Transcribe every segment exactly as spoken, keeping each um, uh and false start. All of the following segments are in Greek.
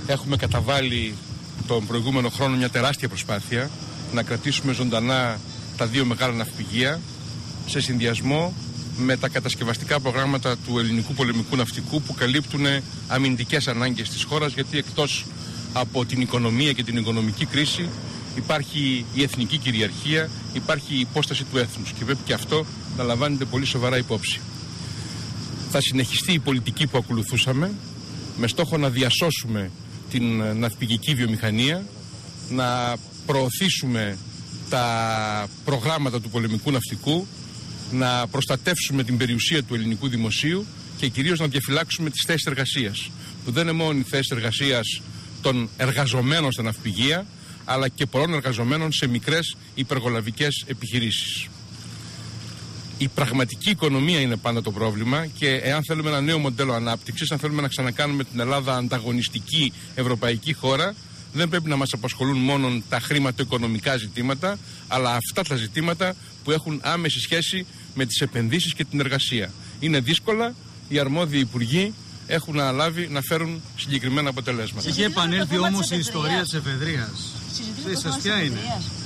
Έχουμε καταβάλει τον προηγούμενο χρόνο μια τεράστια προσπάθεια να κρατήσουμε ζωντανά τα δύο μεγάλα ναυπηγεία σε συνδυασμό με τα κατασκευαστικά προγράμματα του ελληνικού πολεμικού ναυτικού που καλύπτουν αμυντικές ανάγκες της χώρας, γιατί εκτός από την οικονομία και την οικονομική κρίση υπάρχει η εθνική κυριαρχία, υπάρχει η υπόσταση του έθνους και πρέπει και αυτό να λαμβάνεται πολύ σοβαρά υπόψη. Θα συνεχιστεί η πολιτική που ακολουθούσαμε με στόχο να διασώσουμε την ναυπηγική βιομηχανία, να προωθήσουμε τα προγράμματα του πολεμικού ναυτικού, να προστατεύσουμε την περιουσία του ελληνικού δημοσίου και κυρίως να διαφυλάξουμε τις θέσεις εργασίας, που δεν είναι μόνο οι θέσεις εργασίας των εργαζομένων στα ναυπηγεία, αλλά και πολλών εργαζομένων σε μικρές υπεργολαβικές επιχειρήσεις. Η πραγματική οικονομία είναι πάντα το πρόβλημα και εάν θέλουμε ένα νέο μοντέλο ανάπτυξης, αν θέλουμε να ξανακάνουμε την Ελλάδα ανταγωνιστική ευρωπαϊκή χώρα, δεν πρέπει να μας απασχολούν μόνο τα χρηματοοικονομικά ζητήματα, αλλά αυτά τα ζητήματα που έχουν άμεση σχέση με τις επενδύσεις και την εργασία. Είναι δύσκολα, οι αρμόδιοι υπουργοί έχουν αναλάβει να φέρουν συγκεκριμένα αποτελέσματα. Είχε επανέλθει όμως η ιστορία της εφεδρείας. Σας ποια είναι?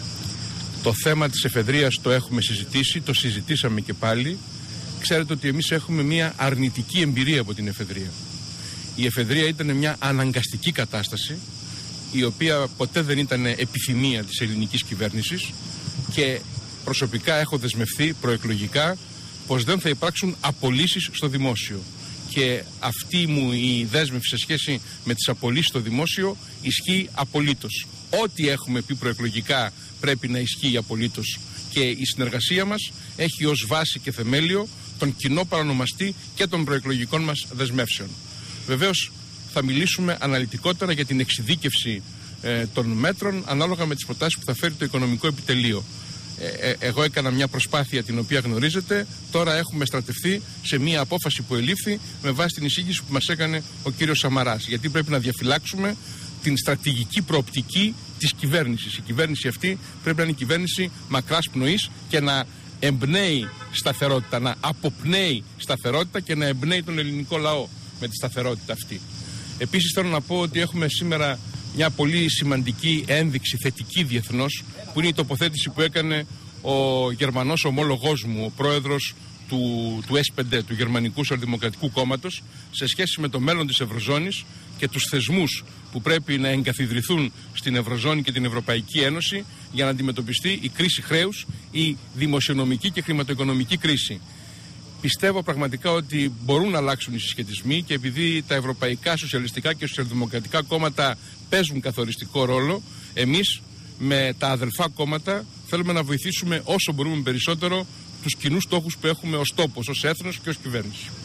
Το θέμα της εφεδρείας το έχουμε συζητήσει, το συζητήσαμε και πάλι. Ξέρετε ότι εμείς έχουμε μια αρνητική εμπειρία από την εφεδρεία. Η εφεδρεία ήταν μια αναγκαστική κατάσταση, η οποία ποτέ δεν ήταν επιθυμία της ελληνικής κυβέρνησης και προσωπικά έχω δεσμευθεί προεκλογικά πως δεν θα υπάρξουν απολύσεις στο δημόσιο. Και αυτή μου η δέσμευση σε σχέση με τις απολύσεις στο δημόσιο ισχύει απολύτως. Ό,τι έχουμε πει προεκλογικά πρέπει να ισχύει απολύτως. Και η συνεργασία μας έχει ως βάση και θεμέλιο τον κοινό παρανομαστή και των προεκλογικών μας δεσμεύσεων. Βεβαίως θα μιλήσουμε αναλυτικότερα για την εξειδίκευση ε, των μέτρων ανάλογα με τις προτάσεις που θα φέρει το οικονομικό επιτελείο. Ε, ε, εγώ έκανα μια προσπάθεια την οποία γνωρίζετε. Τώρα έχουμε στρατευτεί σε μια απόφαση που ελήφθη με βάση την εισήγηση που μας έκανε ο κύριος Σαμαράς. Γιατί πρέπει να διαφυλάξουμε την στρατηγική προοπτική της κυβέρνησης. Η κυβέρνηση αυτή πρέπει να είναι η κυβέρνηση μακράς πνοής και να εμπνέει σταθερότητα, να αποπνέει σταθερότητα και να εμπνέει τον ελληνικό λαό με τη σταθερότητα αυτή. Επίσης θέλω να πω ότι έχουμε σήμερα μια πολύ σημαντική ένδειξη θετική διεθνώς, που είναι η τοποθέτηση που έκανε ο Γερμανός ομόλογός μου, ο πρόεδρος του, του ες πέντε, του Γερμανικού Σοσιαλδημοκρατικού Κόμματος, σε σχέση με το μέλλον της Ευρωζώνης και τους θεσμούς που πρέπει να εγκαθιδρυθούν στην Ευρωζώνη και την Ευρωπαϊκή Ένωση για να αντιμετωπιστεί η κρίση χρέους, η δημοσιονομική και χρηματοοικονομική κρίση. Πιστεύω πραγματικά ότι μπορούν να αλλάξουν οι συσχετισμοί και επειδή τα ευρωπαϊκά σοσιαλιστικά και σοσιαλδημοκρατικά κόμματα παίζουν καθοριστικό ρόλο, εμείς με τα αδελφά κόμματα θέλουμε να βοηθήσουμε όσο μπορούμε περισσότερο τους κοινούς στόχους που έχουμε ως τόπος, ως έθνος και ως κυβέρνηση.